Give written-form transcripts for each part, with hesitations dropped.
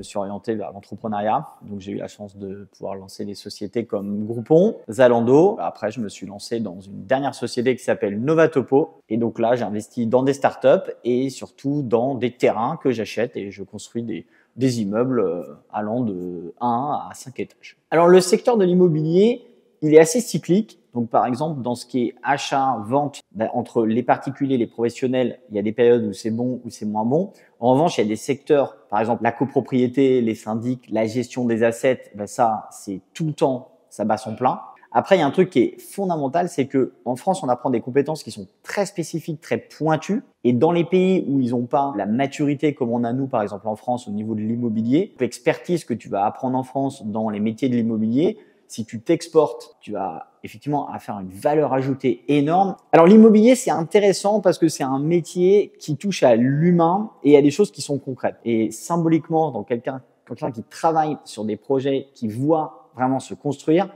suis orienté vers l'entrepreneuriat. Donc, j'ai eu la chance de pouvoir lancer des sociétés comme Groupon, Zalando. Après, je me suis lancé dans une dernière société qui s'appelle Novatopo. Et donc là, j'ai investi dans des startups et surtout dans des terrains que j'achète et je construis des immeubles allant de 1 à 5 étages. Alors, le secteur de l'immobilier, il est assez cyclique. Donc, par exemple, dans ce qui est achat, vente, entre les particuliers, les professionnels, il y a des périodes où c'est bon, où c'est moins bon. En revanche, il y a des secteurs, par exemple, la copropriété, les syndics, la gestion des assets, ça, c'est tout le temps, ça bat son plein. Après, il y a un truc qui est fondamental, c'est que en France, on apprend des compétences qui sont très spécifiques, très pointues. Et dans les pays où ils n'ont pas la maturité comme on a nous, par exemple en France, au niveau de l'immobilier, l'expertise que tu vas apprendre en France dans les métiers de l'immobilier, si tu t'exportes, tu vas effectivement faire une valeur ajoutée énorme. Alors l'immobilier, c'est intéressant parce que c'est un métier qui touche à l'humain et à des choses qui sont concrètes. Et symboliquement, dans quelqu'un qui travaille sur des projets, qui voit vraiment se construire,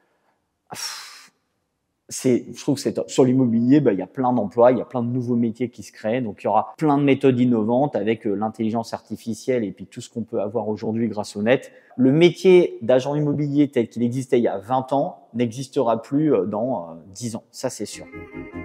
je trouve que c'est top. Sur l'immobilier, il y a plein d'emplois, il y a plein de nouveaux métiers qui se créent. Donc, il y aura plein de méthodes innovantes avec l'intelligence artificielle et puis tout ce qu'on peut avoir aujourd'hui grâce au net. Le métier d'agent immobilier tel qu'il existait il y a 20 ans n'existera plus dans 10 ans. Ça, c'est sûr.